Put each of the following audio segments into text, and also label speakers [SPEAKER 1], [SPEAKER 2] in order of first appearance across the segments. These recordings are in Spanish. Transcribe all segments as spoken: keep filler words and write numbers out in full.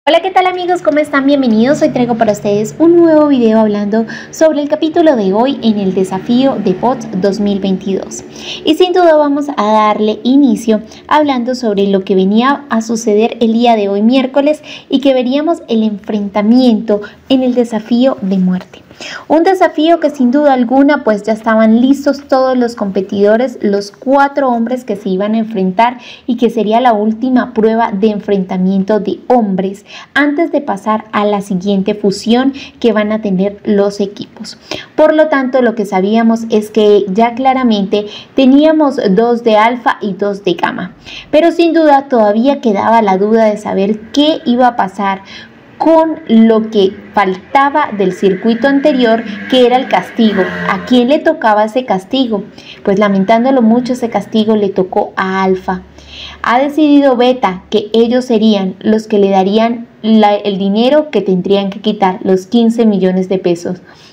[SPEAKER 1] Hola, ¿qué tal amigos? ¿Cómo están? Bienvenidos. Hoy traigo para ustedes un nuevo video hablando sobre el capítulo de hoy en el desafío de Bots dos mil veintidós. Y sin duda vamos a darle inicio hablando sobre lo que venía a suceder el día de hoy miércoles y que veríamos el enfrentamiento en el desafío de muerte. Un desafío que sin duda alguna pues ya estaban listos todos los competidores, los cuatro hombres que se iban a enfrentar y que sería la última prueba de enfrentamiento de hombres antes de pasar a la siguiente fusión que van a tener los equipos. Por lo tanto, lo que sabíamos es que ya claramente teníamos dos de alfa y dos de gamma, pero sin duda todavía quedaba la duda de saber qué iba a pasar con lo que faltaba del circuito anterior, que era el castigo. ¿A quién le tocaba ese castigo? Pues lamentándolo mucho, ese castigo le tocó a Alfa. Ha decidido Beta que ellos serían los que le darían la, el dinero que tendrían que quitar, los quince millones de pesos.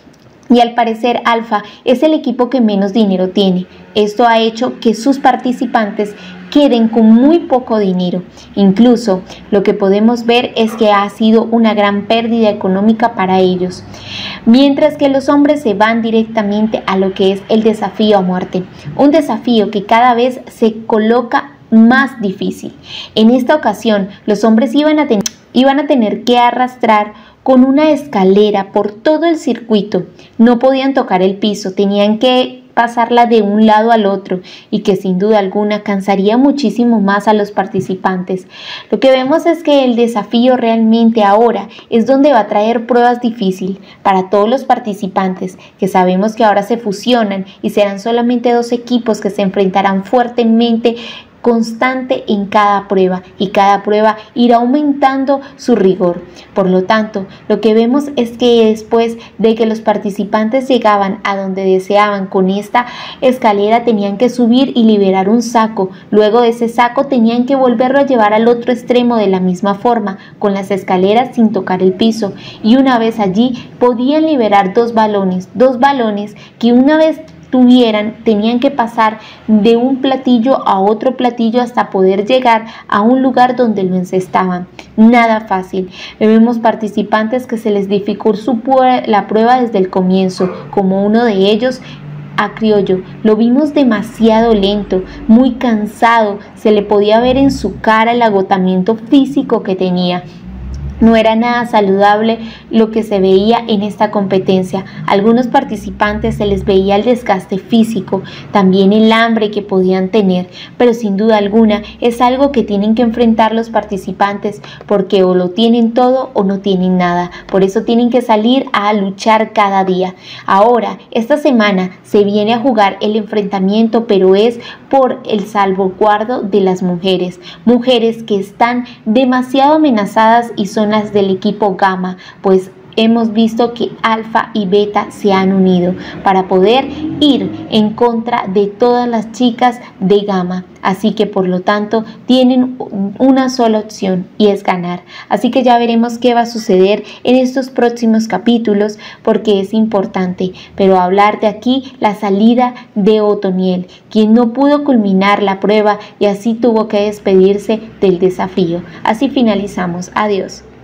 [SPEAKER 1] Y al parecer Alfa es el equipo que menos dinero tiene. Esto ha hecho que sus participantes queden con muy poco dinero. Incluso lo que podemos ver es que ha sido una gran pérdida económica para ellos. Mientras que los hombres se van directamente a lo que es el desafío a muerte. Un desafío que cada vez se coloca más difícil. En esta ocasión los hombres iban a, ten- iban a tener que arrastrar con una escalera por todo el circuito. No podían tocar el piso, tenían que pasarla de un lado al otro y que sin duda alguna cansaría muchísimo más a los participantes. Lo que vemos es que el desafío realmente ahora es donde va a traer pruebas difíciles para todos los participantes, que sabemos que ahora se fusionan y serán solamente dos equipos que se enfrentarán fuertemente constante en cada prueba, y cada prueba irá aumentando su rigor. Por lo tanto, lo que vemos es que después de que los participantes llegaban a donde deseaban con esta escalera, tenían que subir y liberar un saco. Luego de ese saco tenían que volverlo a llevar al otro extremo de la misma forma, con las escaleras sin tocar el piso. Y una vez allí podían liberar dos balones, dos balones que una vez tuvieran, tenían que pasar de un platillo a otro platillo hasta poder llegar a un lugar donde lo encestaban. Nada fácil. Vemos participantes que se les dificultó la prueba desde el comienzo, como uno de ellos, a Criollo. Lo vimos demasiado lento, muy cansado, se le podía ver en su cara el agotamiento físico que tenía. No era nada saludable lo que se veía en esta competencia. A algunos participantes se les veía el desgaste físico, también el hambre que podían tener, pero sin duda alguna es algo que tienen que enfrentar los participantes, porque o lo tienen todo o no tienen nada. Por eso tienen que salir a luchar cada día. Ahora, esta semana se viene a jugar el enfrentamiento, pero es por el salvaguardo de las mujeres. Mujeres que están demasiado amenazadas y son las del equipo gamma, pues hemos visto que alfa y beta se han unido para poder ir en contra de todas las chicas de gamma. Así que por lo tanto tienen una sola opción y es ganar. Así que ya veremos qué va a suceder en estos próximos capítulos, porque es importante. Pero hablar de aquí la salida de Otoniel, quien no pudo culminar la prueba y así tuvo que despedirse del desafío. Así finalizamos. Adiós.